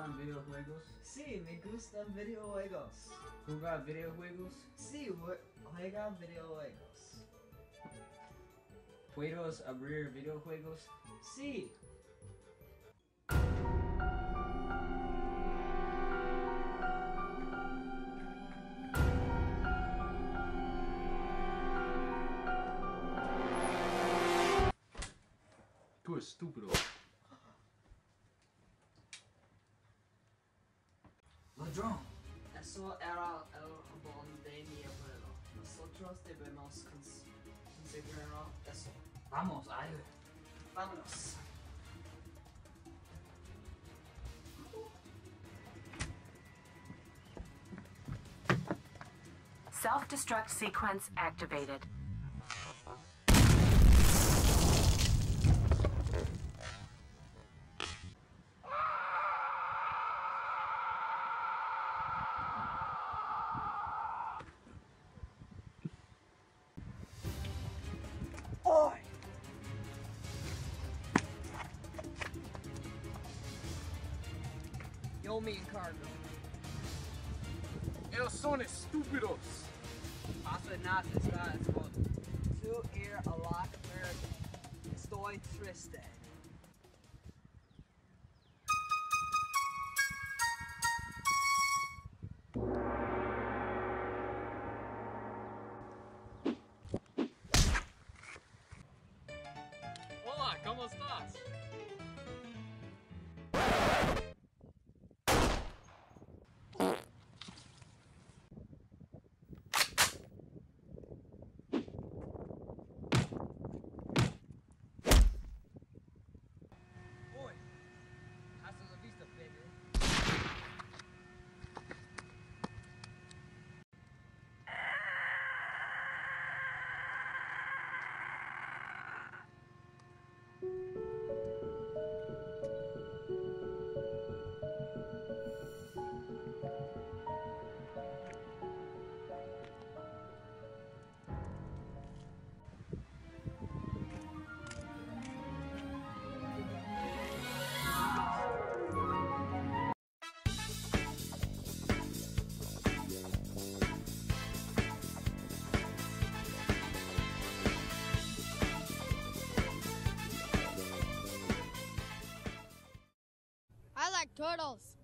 gustan videojuegos? Sí, me gustan videojuegos. ¿Juega videojuegos? Sí, juega videojuegos. ¿Puedes abrir videojuegos? Sí. Tú estúpido. Ladrón. Eso era el jabón de mi abuelo. Nosotros debemos conseguir eso. Vamos, ay. Vámonos. Self-destruct sequence activated. Oi! Yo me encargo. Ellos son estúpidos. Pasa nada, está escondido. Tú ir a la America. Estoy triste. Hola, ¿cómo estás? Oi! Hasta la vista, baby. I like turtles.